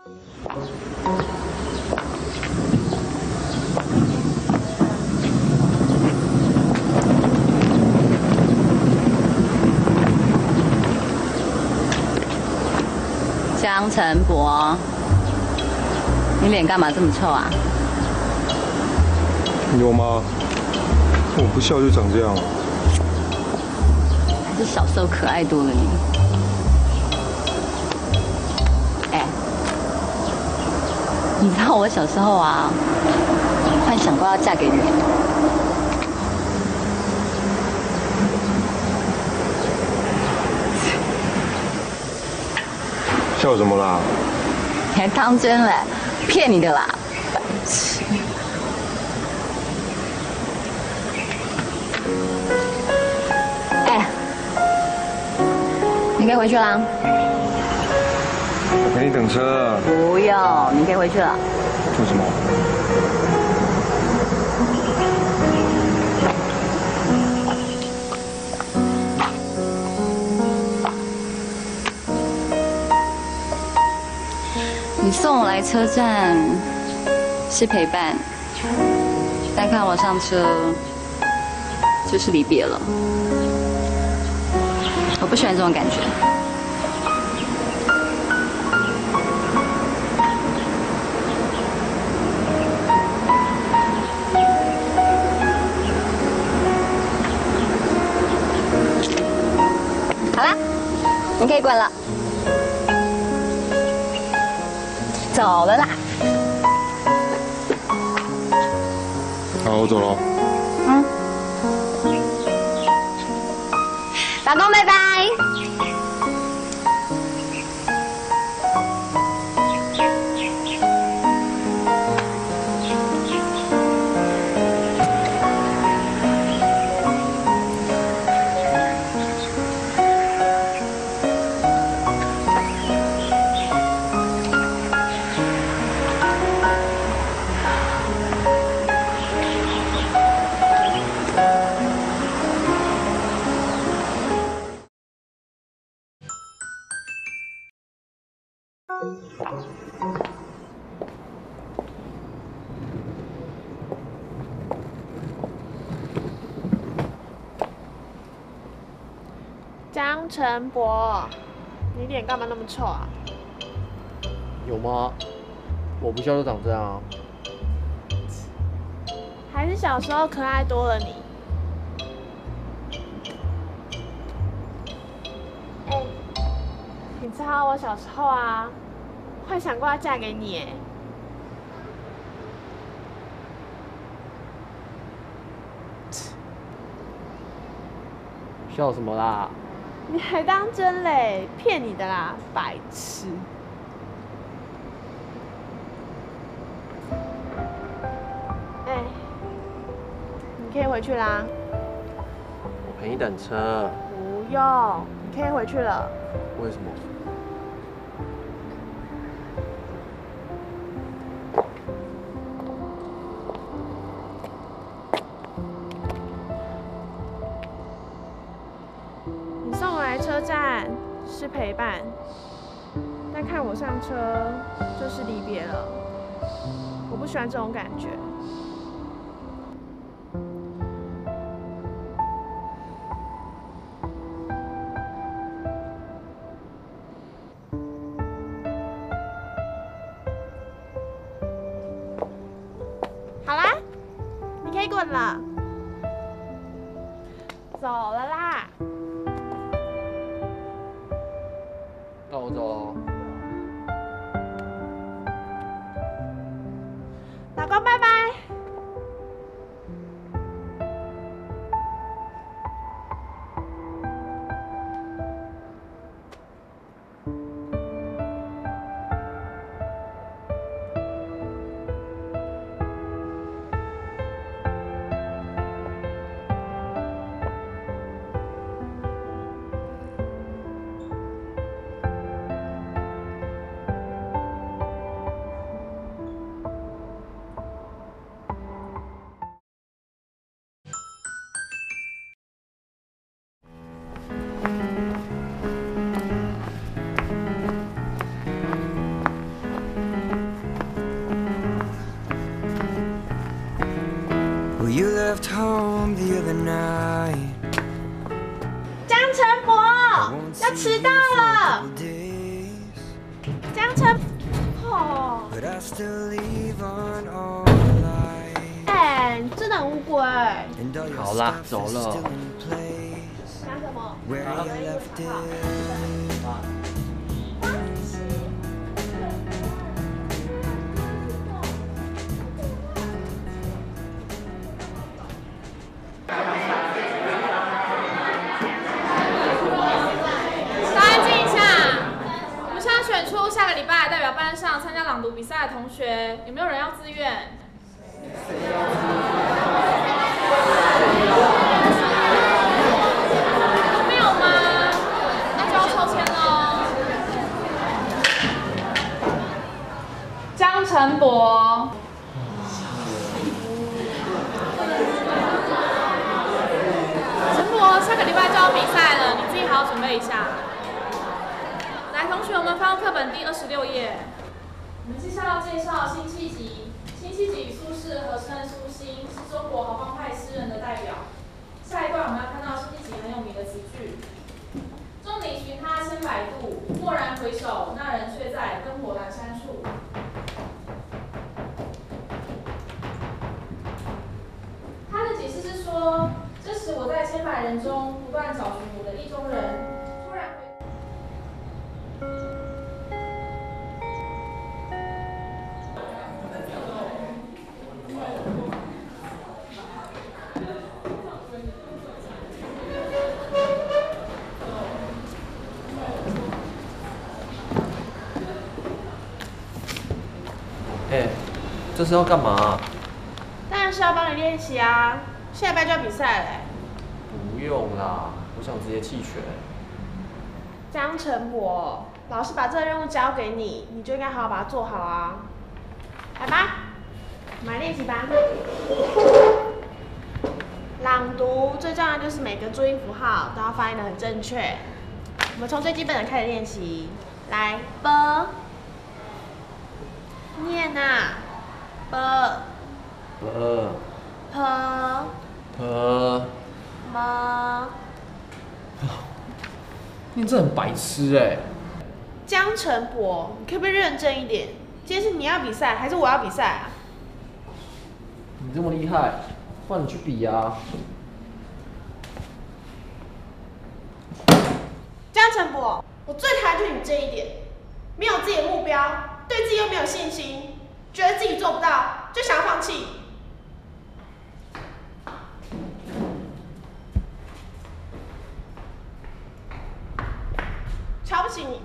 江晨博，你脸干嘛这么臭啊？ 有吗？我不笑就长这样。 还是小时候可爱多了你。哎，你知道我小时候啊，幻想过要嫁给你。 笑什么啦？ 你还当真嘞？骗你的啦，白痴！哎，你可以回去啦。 我陪你等车。 不用，你可以回去了。 做什么？ 你送我来车站是陪伴，但看我上车就是离别了。我不喜欢这种感觉。好啦，你可以滚了。走了啦。 好，我走了。 嗯。老公，拜拜。 江晨博，你脸干嘛那么臭啊？ 有吗？我不笑就长这样啊。 还是小时候可爱多了你。哎，你知道我小时候啊，幻想过要嫁给你哎。 笑什么啦？ 你还当真嘞？骗你的啦，白痴！哎，你可以回去啦。 我陪你等车。 不用，你可以回去了。 为什么？ 你送我来车站是陪伴，但看我上车就是离别了。我不喜欢这种感觉。好啦，你可以滚了，走了啦。 那我走了。 老公，拜拜。 home the other night. 江晨博，要迟到了。江晨，哦， But I still leave on all the lights. 哎，你真的很无辜哎。 And all your 好啦， stuff 走 is 了。 still in place. 讲什么？ Where you left it. 大家安静一下。我们现在选出下个礼拜代表班上参加朗读比赛的同学，有没有人要自愿？没有吗？那就要抽签喽。江晨博。陈博，下个礼拜就要比赛了，你自己好好准备一下。来，同学，我们翻到课本第26页。我们接下来要介绍辛弃疾。辛弃疾与苏轼合称苏辛，是中国豪放派诗人的代表。下一段我们要看到辛弃疾很有名的词句：众里寻他千百度，蓦然回首，那人却在灯火阑珊处。他的解释是说，这时我在千百人中不断找寻我的意中人，突然回。 哎，这是要干嘛？ 当然是要帮你练习啊，下礼拜就要比赛了。 不用啦，我想直接弃权。 江晨博，老师把这个任务交给你，你就应该好好把它做好啊。来吧，我们来练习吧。朗读最重要就是每个注音符号都要发音得很正确。我们从最基本的开始练习。来，b， 念啊，b， p， m。 你这很白痴哎！ 江晨博，你可不可以认真一点？今天是你要比赛，还是我要比赛啊？ 你这么厉害，不然你去比啊！ 江晨博，我最讨厌就是你这一点，没有自己的目标，对自己又没有信心，觉得自己做不到，就想要放弃。瞧不起你。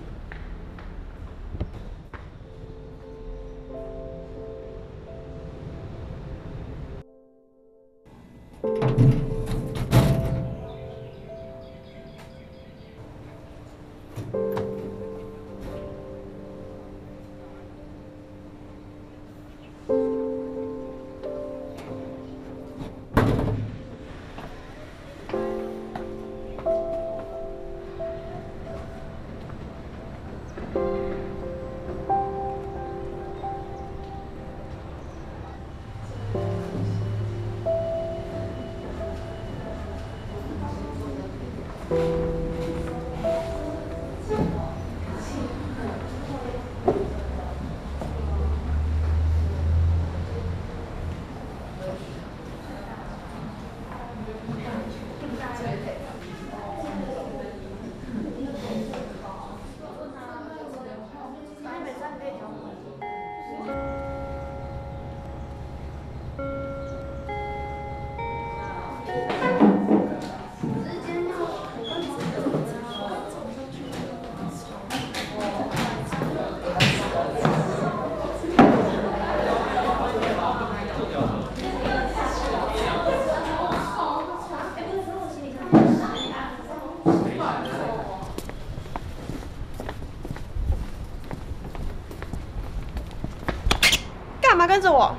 干嘛跟着我？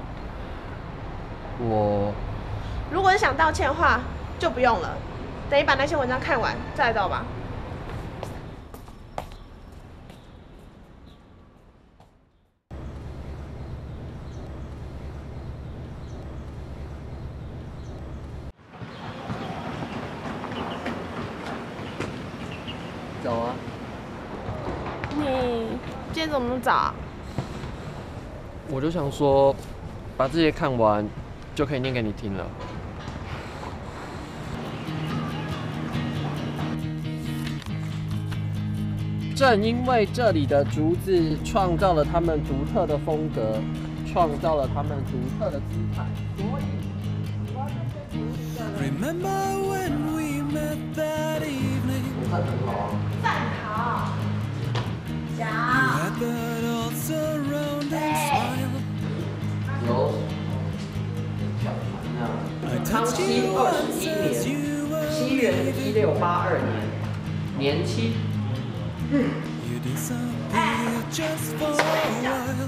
如果是想道歉的话，就不用了。等你把那些文章看完再来找吧。 走啊！ 你今天怎么那么早啊？ 我就想说，把这些看完，就可以念给你听了。正因为这里的竹子创造了他们独特的风格，创造了他们独特的姿态，所以。 Remember when we met that evening? 站好，脚。 You had that all surrounding smile. 有。 I 康 touched 熙 you 21 once as 年， you were 西元1682年，年期。 You disappeared just for a while.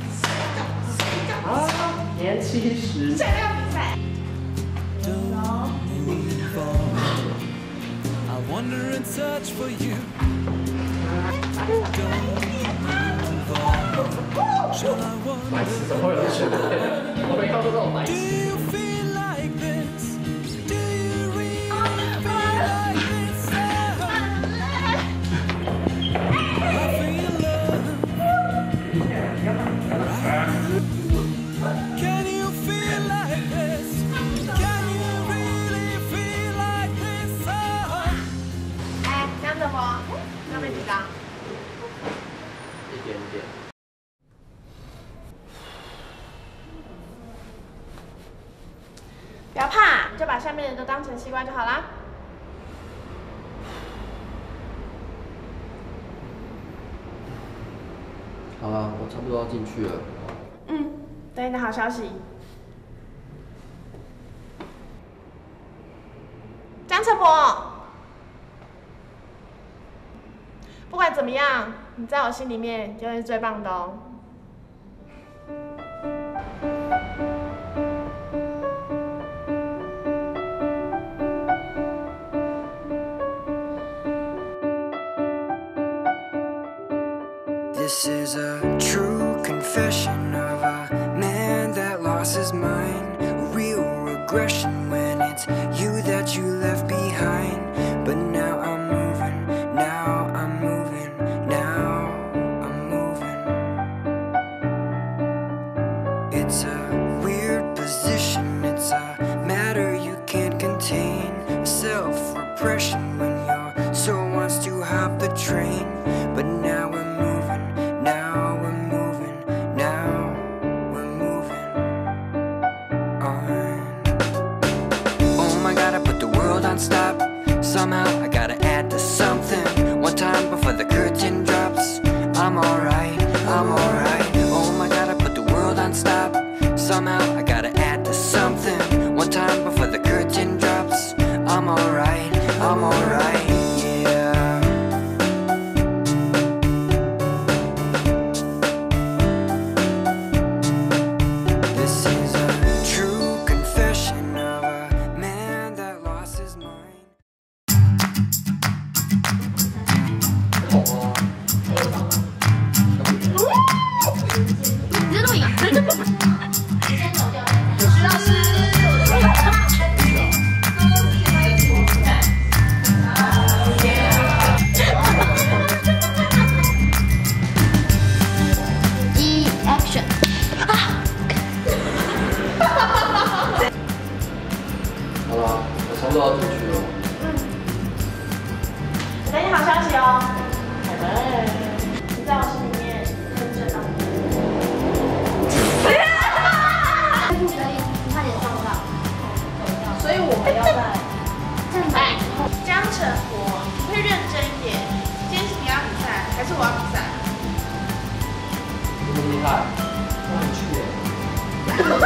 年70。 Don't move on. I wander and search for you. Don't move on. Shall I wander? Do you feel like this? Do you really feel like this? I feel love. Can you feel like this? Can you really feel like this? Oh. 哎，这样怎么？那么紧张？ 一点点。 不要怕，就把下面的都当成习惯就好啦。 好了，我差不多要进去了。 嗯，等你的好消息。张成博，不管怎么样，你在我心里面永远是最棒的哦。 This is a true confession of a man that lost his mind. A real regression when it's you that you left behind. But now I'm moving, now I'm moving, now I'm moving. It's a weird position, it's a matter you can't contain. Self-repression when your soul wants to hop the train. But now we're moving, now we're moving, now we're moving on. Oh my god, I put the world on stop. Somehow I gotta add to something. One time before the curtain drops. I'm alright, I'm alright. Oh my god, I put the world on stop. Somehow I gotta add to something. One time before the curtain drops. I'm alright, I'm alright, yeah. This is a true confession of a man that lost his mind. 你在录影啊？Action！ 好了，我差不多要进去了。 等你好消息哦。你在我心里面很正当。所以我们要在哎，江成博，你会认真一点。今天是你要比赛，还是我要比赛？ 这么厉害，那你去耶。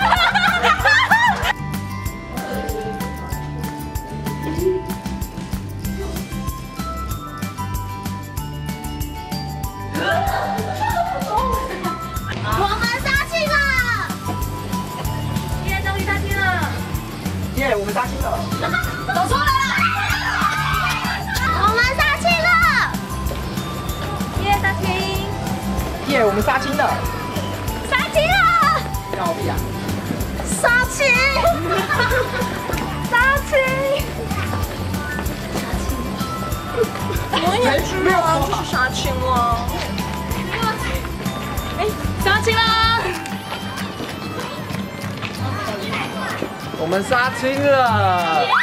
我们杀青了！耶，终于杀青了！ 耶，我们杀青了。 走出来了！我们杀青了！耶，杀青！ 耶，我们杀青了。 杀青了！ 要屁啊！ 杀青！杀青！ 没杀青了。哎，杀青啦！ 我们杀青了。